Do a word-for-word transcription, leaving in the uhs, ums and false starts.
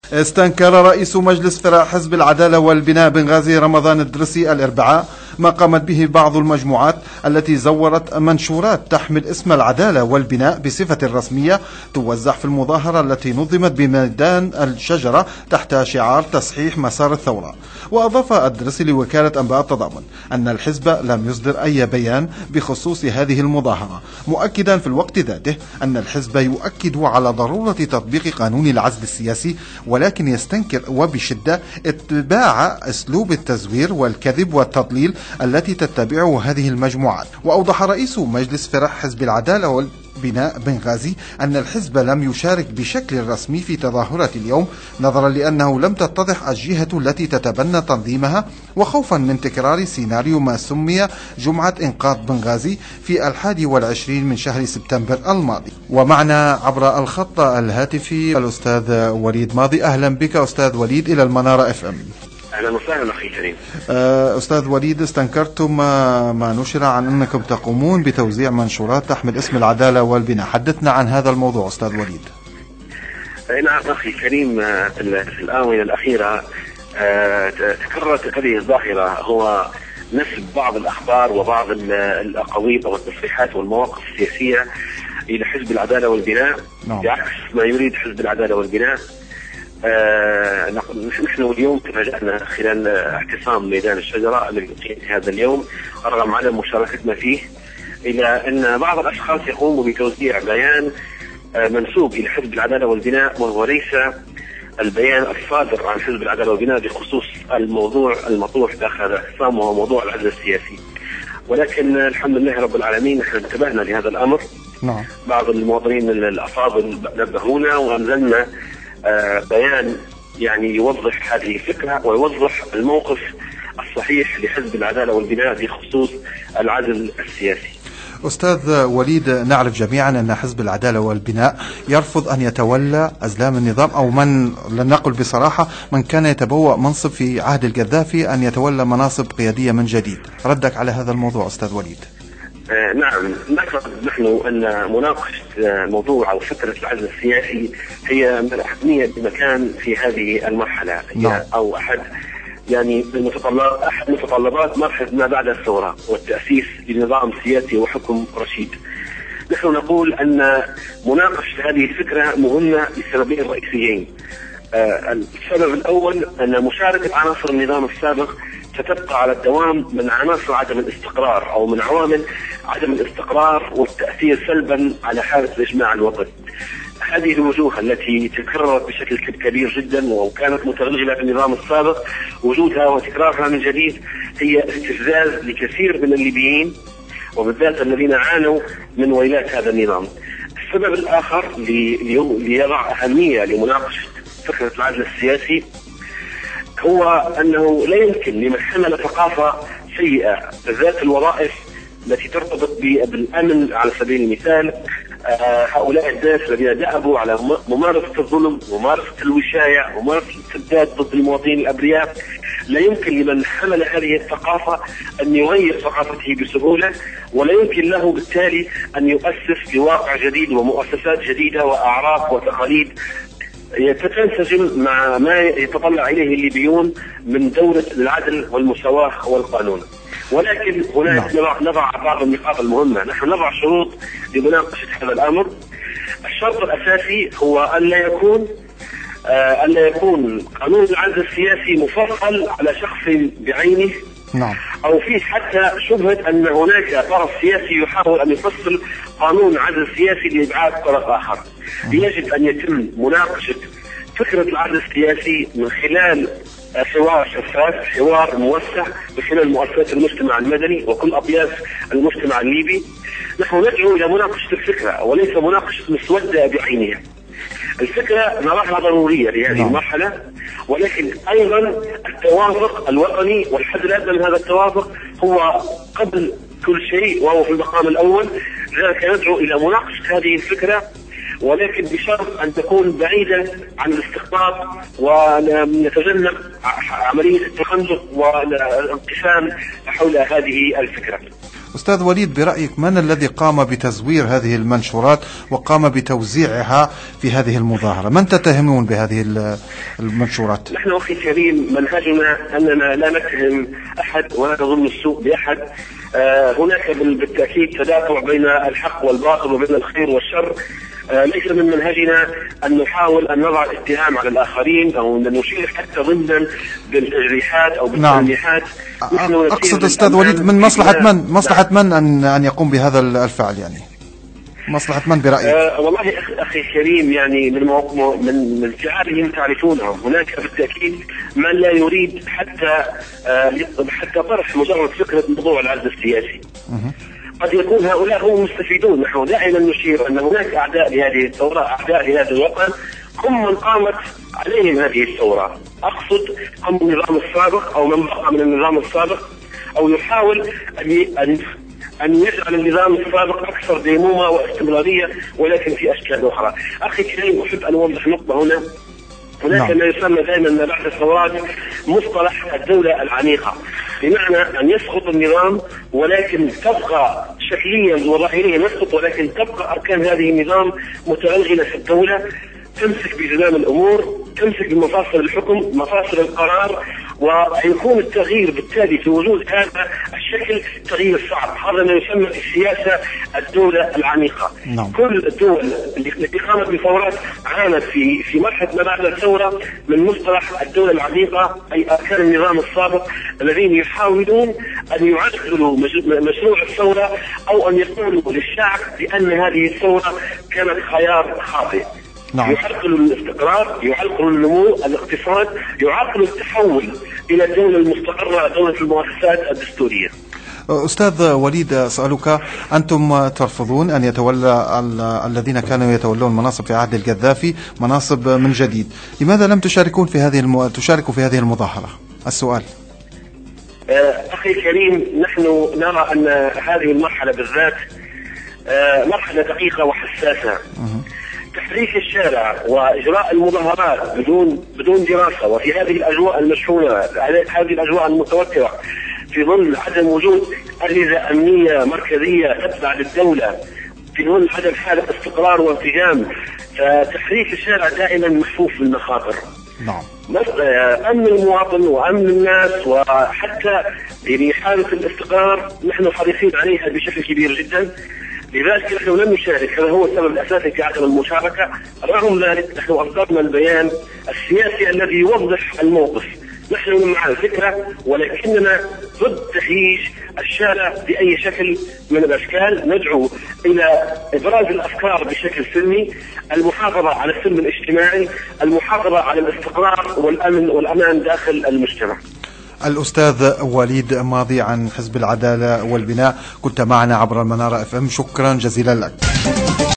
استنكر رئيس مجلس فرع حزب العدالة والبناء بنغازي رمضان الدرسي الأربعاء ما قامت به بعض المجموعات التي زورت منشورات تحمل اسم العدالة والبناء بصفة رسمية توزع في المظاهرة التي نظمت بميدان الشجرة تحت شعار تصحيح مسار الثورة. وأضاف الدرسي لوكالة أنباء التضامن أن الحزب لم يصدر أي بيان بخصوص هذه المظاهرة، مؤكدا في الوقت ذاته أن الحزب يؤكد على ضرورة تطبيق قانون العزل السياسي، ولكن يستنكر وبشدة اتباع أسلوب التزوير والكذب والتضليل التي تتبعه هذه المجموعات. وأوضح رئيس مجلس فرع حزب العدالة والبناء بنغازي أن الحزب لم يشارك بشكل رسمي في تظاهرة اليوم، نظرا لأنه لم تتضح الجهة التي تتبنى تنظيمها، وخوفا من تكرار سيناريو ما سمي جمعة إنقاذ بنغازي في الحادي والعشرين من شهر سبتمبر الماضي. ومعنا عبر الخط الهاتفي الأستاذ وليد ماضي. أهلا بك أستاذ وليد إلى المنارة اف ام. اهلا وسهلا اخي كريم. استاذ وليد، استنكرتم ما نشر عن انكم تقومون بتوزيع منشورات تحمل اسم العداله والبناء، حدثنا عن هذا الموضوع استاذ وليد. نعم اخي كريم، في الاونه الاخيره تكررت هذه الظاهره، هو نسب بعض الاخبار وبعض الاقاويل او التصريحات والمواقف السياسيه الى حزب العداله والبناء بعكس ما يريد حزب العداله والبناء. آه نحن اليوم تفاجأنا خلال اعتصام ميدان الشجرة الذي أقيم في هذا اليوم رغم عدم مشاركتنا فيه، إلى أن بعض الأشخاص يقوموا بتوزيع بيان آه منسوب إلى حزب العدالة والبناء، وهو ليس البيان الصادر عن حزب العدالة والبناء بخصوص الموضوع المطروح داخل الاعتصام، وهو موضوع العزل السياسي. ولكن الحمد لله رب العالمين نحن انتبهنا لهذا الأمر. نعم. بعض المواطنين الأفاضل نبهونا وأنزلنا آه بيان يعني يوضح هذه الفكرة ويوضح الموقف الصحيح لحزب العدالة والبناء بخصوص العزل السياسي. أستاذ وليد، نعرف جميعا أن حزب العدالة والبناء يرفض أن يتولى أزلام النظام، أو من لنقل بصراحة من كان يتبوأ منصب في عهد القذافي أن يتولى مناصب قيادية من جديد. ردك على هذا الموضوع أستاذ وليد. آه نعم، نعتقد نحن أن مناقشة موضوع أو فكرة العزل السياسي هي من الأهمية بمكان في هذه المرحلة. نعم. أو أحد يعني المتطلبات أحد متطلبات مرحلة ما بعد الثورة والتأسيس لنظام سياسي وحكم رشيد. نحن نقول أن مناقشة هذه الفكرة مهمة لسببين رئيسيين. آه السبب الأول أن مشاركة عناصر النظام السابق ستبقى على الدوام من عناصر عدم الاستقرار أو من عوامل عدم الاستقرار والتأثير سلبا على حالة الإجماع الوطني. هذه الوجوه التي تكررت بشكل كبير جدا وكانت متغلغلة في النظام السابق، وجودها وتكرارها من جديد هي استفزاز لكثير من الليبيين وبالذات الذين عانوا من ويلات هذا النظام. السبب الآخر ليضع أهمية لمناقشة فكرة العزل السياسي هو أنه لا يمكن لمن حمل ثقافة سيئة ذات الوظائف التي ترتبط بالأمن على سبيل المثال، هؤلاء الناس الذين دأبوا على ممارسة الظلم وممارسة الوشاية وممارسة السداد ضد المواطنين الأبرياء، لا يمكن لمن حمل هذه الثقافة أن يغير ثقافته بسهولة، ولا يمكن له بالتالي أن يؤسس لواقع جديد ومؤسسات جديدة وأعراف وتقاليد تتنسجم مع ما يتطلع إليه الليبيون من دولة العدل والمساواة والقانون. ولكن هناك نضع بعض النقاط المهمة. نحن نضع شروط لمناقشة هذا الأمر. الشرط الأساسي هو أن لا يكون آه أن لا يكون قانون العزل السياسي مفصل على شخص بعينه. نعم. أو في حتى شبهة أن هناك طرف سياسي يحاول أن يفصل قانون العزل السياسي لإبعاد طرف آخر. يجب أن يتم مناقشة فكرة العزل السياسي من خلال حوار شفاف، حوار موسع من خلال مؤسسات المجتمع المدني وكل أطياف المجتمع الليبي. نحن ندعو إلى مناقشة الفكرة وليس مناقشة مسودة بعينها. الفكرة نراها ضرورية لهذه المرحلة، ولكن أيضا التوافق الوطني والحد الأدنى من هذا التوافق هو قبل كل شيء وهو في المقام الأول. لذلك ندعو إلى مناقشة هذه الفكرة، ولكن بشرط أن تكون بعيدة عن الاستقطاب ونتجنب عملية التخندق والانقسام حول هذه الفكرة. أستاذ وليد، برأيك من الذي قام بتزوير هذه المنشورات وقام بتوزيعها في هذه المظاهرة؟ من تتهمون بهذه المنشورات؟ نحن أخي الكريم منهجنا أننا لا نتهم أحد ولا نظن السوء بأحد. آه هناك بالتأكيد تدافع بين الحق والباطل وبين الخير والشر. آه ليس من منهجنا أن نحاول أن نضع الاتهام على الآخرين أو أن نشير حتى ضمنا بالتجريحات أو بالتلميحات. نعم. أقصد أستاذ وليد، من مصلحة من مصلحة من أن أن يقوم بهذا الفعل؟ يعني مصلحة من برأيك؟ آه والله أخي الكريم، يعني من من من فعالهم تعرفونه. هناك بالتأكيد من لا يريد حتى آه حتى طرح مجرد فكرة موضوع العزل السياسي. قد يكون هؤلاء هم مستفيدون. نحن دائما نشير أن هناك أعداء لهذه الثورة، أعداء لهذا الوطن، هم من قامت عليهم هذه الثورة. أقصد هم النظام السابق أو من بقى من النظام السابق، أو يحاول أن أن يجعل النظام السابق أكثر ديمومة واستمرارية ولكن في أشكال أخرى. أخي الكريم، أحب أن أوضح نقطة هنا. هناك ما يسمى دائما بعد الثورات مصطلح الدولة العميقة، بمعنى أن يسقط النظام ولكن تبقى شكليا وظاهريا يسقط، ولكن تبقى أركان هذه النظام متغلغلة في الدولة، تمسك بزمام الأمور، تمسك بمفاصل الحكم، مفاصل القرار، ويكون التغيير بالتالي في وجود هذا الشكل تغيير صعب. هذا ما يسمى السياسة الدولة العميقة. نعم. كل الدول التي قامت بثورات عانت في في مرحلة ما بعد الثورة من مصطلح الدولة العميقة، أي أركان النظام السابق الذين يحاولون أن يعدلوا مشروع الثورة أو أن يقولوا للشعب بأن هذه الثورة كانت خيار خاطئ. نعم. يعرقل الاستقرار، يعرقل النمو، الاقتصاد، يعرقل التحول إلى الدولة المستقرة، دولة المؤسسات الدستورية. أستاذ وليد، أسألك، أنتم ترفضون أن يتولى الذين كانوا يتولون مناصب في عهد القذافي مناصب من جديد، لماذا لم تشاركون في هذه الم... تشاركوا في هذه المظاهرة؟ السؤال. أخي الكريم، نحن نرى أن هذه المرحلة بالذات مرحلة دقيقة وحساسة. تحريك الشارع واجراء المظاهرات بدون بدون دراسه، وفي هذه الاجواء المشحونه، هذه الاجواء المتوتره، في ظل عدم وجود اجهزه امنيه مركزيه تتبع للدوله، في ظل عدم حاله استقرار وانسجام، فتحريك الشارع دائما محفوف بالمخاطر. نعم. امن المواطن وامن الناس وحتى بحاله الاستقرار نحن حريصين عليها بشكل كبير جدا. لذلك نحن لم نشارك، هذا هو السبب الاساسي في عدم المشاركه. رغم ذلك نحن اصدرنا البيان السياسي الذي يوضح الموقف. نحن مع الفكره ولكننا ضد تهييج الشارع باي شكل من الاشكال. ندعو الى ابراز الافكار بشكل سلمي، المحافظه على السلم الاجتماعي، المحافظه على الاستقرار والامن والامان داخل المجتمع. الأستاذ وليد ماضي عن حزب العدالة والبناء، كنت معنا عبر المنارة اف ام، شكرا جزيلا لك.